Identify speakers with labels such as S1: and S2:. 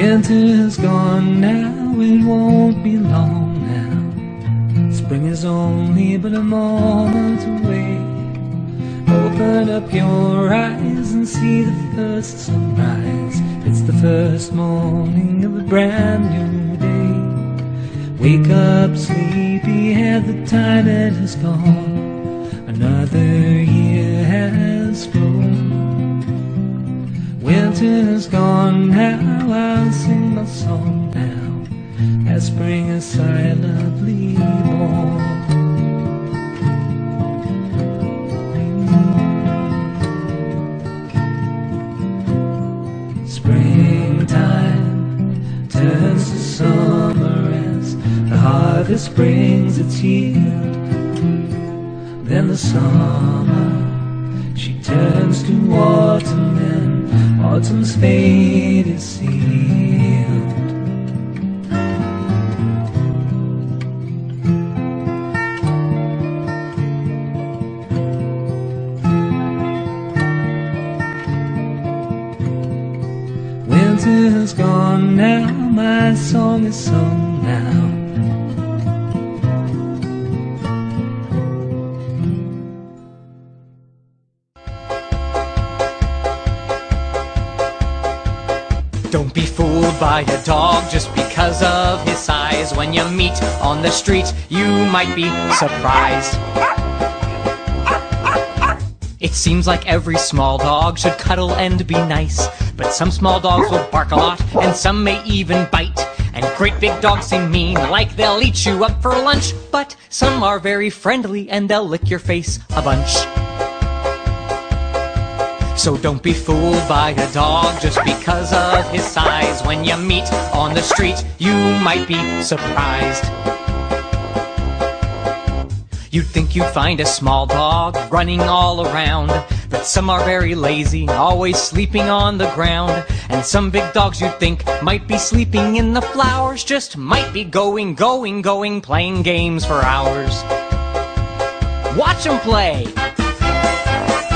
S1: Winter's gone now, it won't be long now. Spring is only but a moment away. Open up your eyes and see the first sunrise. It's the first morning of a brand new day. Wake up sleepyhead, the time it has gone. Another year has flown. Winter's gone now, I'll sing my song now, as spring is silently born. Springtime turns to summer as the harvest brings its yield. Then the summer, she turns to autumn, and autumn's fate is sealed. Winter's gone now, my song is sung now.
S2: Don't be fooled by a dog just because of his size. When you meet on the street, you might be surprised. It seems like every small dog should cuddle and be nice, but some small dogs will bark a lot, and some may even bite. And great big dogs seem mean, like they'll eat you up for lunch. But some are very friendly, and they'll lick your face a bunch. So don't be fooled by a dog just because of his size. When you meet on the street, you might be surprised. You'd think you'd find a small dog running all around, but some are very lazy, always sleeping on the ground. And some big dogs you'd think might be sleeping in the flowers, just might be going, playing games for hours. Watch them play!